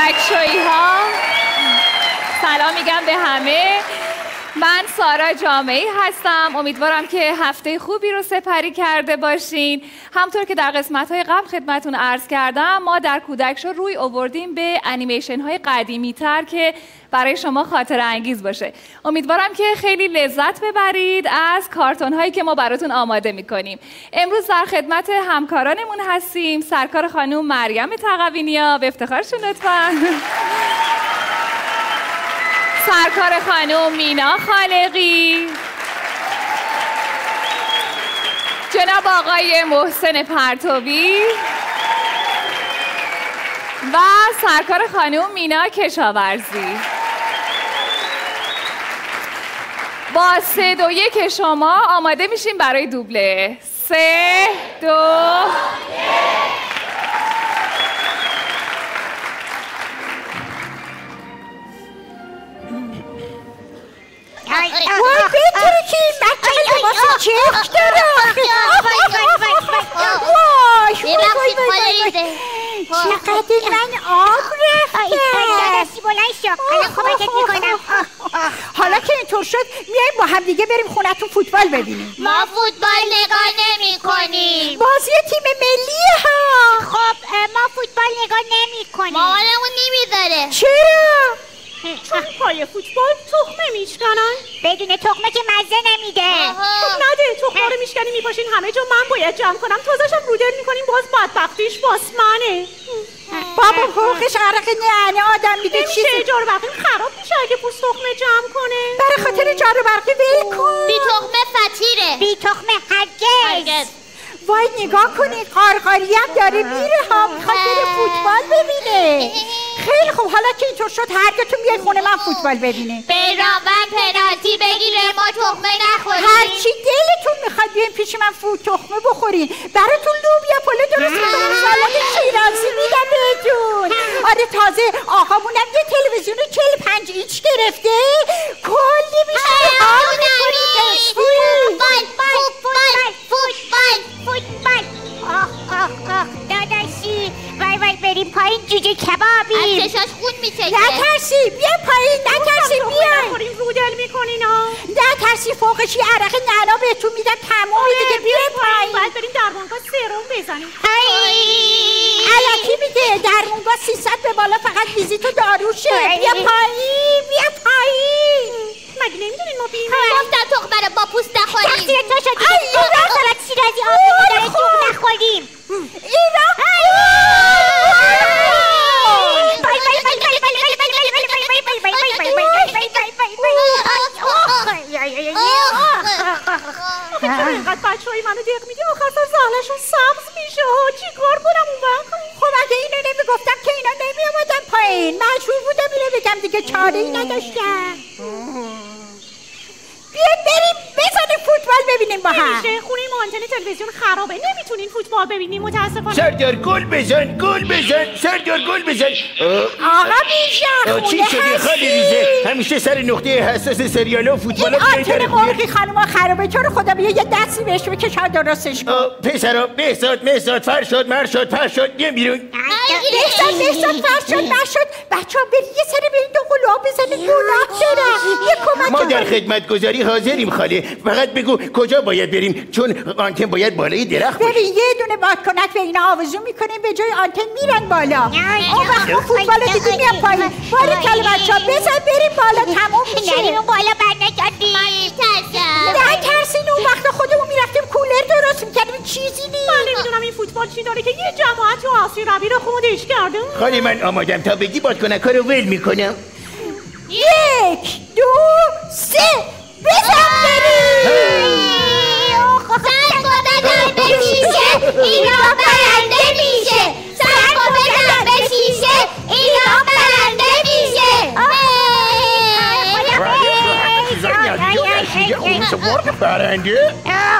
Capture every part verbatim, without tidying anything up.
کودکشویی ها. سلام میگم به همه. من سارا جامعی هستم. امیدوارم که هفته خوبی رو سپری کرده باشین. همطور که در قسمت‌های قبل خدمتون عرض کردم، ما در کودکشو روی آوردیم به انیمیشن‌های قدیمی‌تر که برای شما خاطره انگیز باشه. امیدوارم که خیلی لذت ببرید از کارتون‌هایی که ما براتون آماده می‌کنیم. امروز در خدمت همکارانمون هستیم. سرکار خانم مریم تقوینیا، به افتخارشون لطفاً. سرکار خانم مینا خالقی، جناب آقای محسن پرتوی و سرکار خانم مینا کشاورزی. با سه دو یک شما آماده میشیم برای دوبله. سه دو وای بگیری که این بچه لباس چرک داره. وای وای وای چقدر من آب رفته. دستی بلند شو، الان کمکت میکنم. حالا که اینطور شد میاییم با هم دیگه بریم خونتون فوتبال ببینیم. ما فوتبال نگاه نمی کنیم. بازی تیم ملیه ها. خب ما فوتبال نگاه نمی کنیم. مامانمون نمیذاره. چرا؟ چون پای فوتبال تخمه میشکنن. بدون تخمه که مزه نمیده. خب نده، تخمه رو میشکنی میپاشین همه جا، من باید جمع کنم. تازه‌شم رودل میکنیم، باز بدبختیش باسمنه. بابا فوقش عرق نعنه آدم میده چیزی. نمیشه، جارو برقیم خراب میشه اگه پوست تخمه جمع کنه. برای خاطر جارو برقی ول کن. بی تخمه فتیره. بی تخمه هرگز. وای نگاه کنید، قارقاری هم داره میره ها، میخواد بره فوتبال ببینه. خیلی خوب، حالا که اینطور شد هر دوتون بیاید خونه من فوتبال ببینه. برامن پنالتی بگیره، ما تخمه نخوریم. هرچی دلتون میخواد بیاین پیش من فوت تخمه بخورین. براتون لوبیا پلو درست میکنم، سالاد شیرازی میدم بهتون. آره تازه آقامونم یه تلویزیون چهل و پنج اینچ گرفته، کلی میشه حال میکنید. فوتبال فوتبال فوتبال فوتبال. آخ آخ آخ داداشی، وای وای بریم پایین جوجه کبابی. از چشاش خون میچکه. نترسی، بیا پایین، نترسی بیا. نخوریم رودل میکنین ها. نترسی، فوقش یه عرق نعنا بهتون میدم، تمومی دیگه. بیا پایین. باید بریم درمانگاه سرم بزنیم. الکی میگه درمونگاه سیصد به بالا فقط ویزیت و داروشه. بیا پایین، بیا پایین. مگه نمیدونین ما بیمه؟ گفتم تخمه رو با پوست نخوریم. تقصیر تو شدی ای که ما سالاد شیرازی آب داره توب نخوریم. اینا اینقدر بچه های منو دیق میدی آخر سر زهلشون سبز میشه ها. چی کار کنم اون وقت؟ خب اگه اینو نمیگفتم که اینا نمی آمدن پایین، مجبور بودم اینو بگم دیگه، چاره ای نداشتم. بیاید بریم بزنیم فوتبال ببینیم با هم. نمیشه، خونه ما آنتن تلویزیون خرابه، نمیتونین فوتبال ببینیم متاسفانه. سردار گل بزن، گل بزن، سردار گل بزن. آقا بیشتر چی شده خاله ریزه؟ همیشه سر نقطه حساس سریالا و فوتبال این آنتن مرغی خانوما خرابه، تو رو خدا بیا یه دستی بهش بکش تا درستش کن. پسرا بهزاد مهزاد فرشاد مرشاد فرشاد بیا بیرون. بهزاد بهزاد فرشاد مرشاد، بچه‌ها برید یه سری به این دو قلاب بزنید، گناه داره. یه کمک ما در خدمتگزاری حاضریم خاله، فقط بگو کجا باید بریم، چون آنتن باید بالای درخت باشه. ببین یه دونه بادکنک به اینا آویزون میکنیم، به جای آنتن میرن بالا. اون وقت ما فوتبال دیگه میام پایین. باریکلا بچه‌ها بزن بریم بالا، تموم میشه. نریم اون بالا برنگردیم. من میترسم. نه ترسین، اون وقت خودمون میرفتیم کولر درست میکردیم، چیزی نیست. من نمیدونم این فوتبال چی داره که یه جماعت و آسی روی رو خودش کرده. خاله من آمادم، تا بگی بادکنک‌ها رو ول میکنم. یک دو سه بزن بریم. سر کو بزن به شیشه ایران برنده میشه. سر کو بزن به شیشه ایران برنده میشه. برنده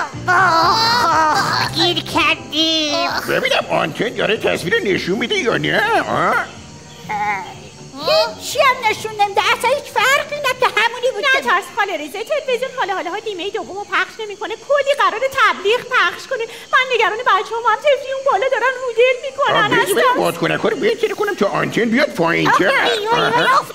گیر کردیم. ببینم آنتن داره تصویر نشون میده یا نه؟ هیچی هم نشون نمیده، اصلا هیچ فرقی نکرد. همونی بود. نه ترس خاله ریزه، تلویزیون حالا حالا ها نیمه دومو پخش نمیکنه، کلی قرار تبلیغ پخش کنه. من نگران بچه‌ام هم طفلی اون بالا دارن مدل میکنن. آبریز باید بادکنک‌ها رو بهتره کنم تا آنتن بیاد پایین. آفرین